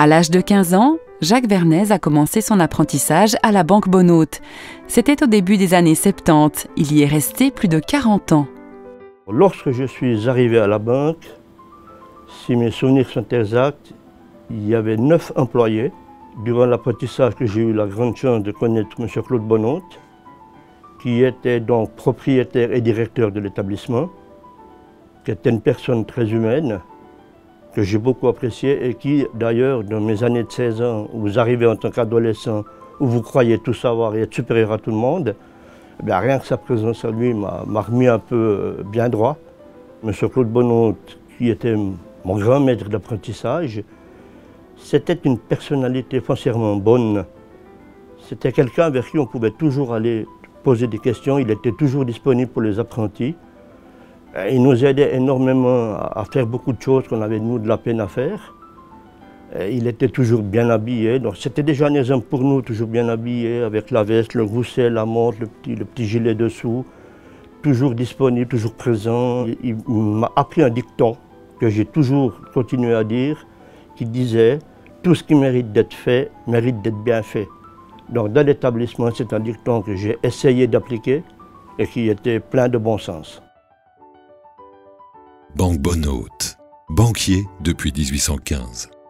À l'âge de 15 ans, Jacques Vernez a commencé son apprentissage à la Banque Bonnaute. C'était au début des années 70. Il y est resté plus de 40 ans. Lorsque je suis arrivé à la banque, si mes souvenirs sont exacts, il y avait 9 employés. Durant l'apprentissage que j'ai eu la grande chance de connaître M. Claude Bonnaute, qui était donc propriétaire et directeur de l'établissement, qui était une personne très humaine, que j'ai beaucoup apprécié et qui, d'ailleurs, dans mes années de 16 ans, où vous arrivez en tant qu'adolescent, où vous croyez tout savoir et être supérieur à tout le monde, eh bien, rien que sa présence à lui m'a remis un peu bien droit. M. Claude Bonnaute, qui était mon grand maître d'apprentissage, c'était une personnalité foncièrement bonne. C'était quelqu'un vers qui on pouvait toujours aller poser des questions. Il était toujours disponible pour les apprentis. Il nous aidait énormément à faire beaucoup de choses qu'on avait, nous, de la peine à faire. Il était toujours bien habillé. Donc c'était déjà un exemple pour nous, toujours bien habillé, avec la veste, le gousset, la montre, le petit gilet dessous. Toujours disponible, toujours présent. Il m'a appris un dicton que j'ai toujours continué à dire, qui disait « Tout ce qui mérite d'être fait, mérite d'être bien fait ». Donc dans l'établissement, c'est un dicton que j'ai essayé d'appliquer et qui était plein de bon sens. Banque Bonnaute, banquier depuis 1815.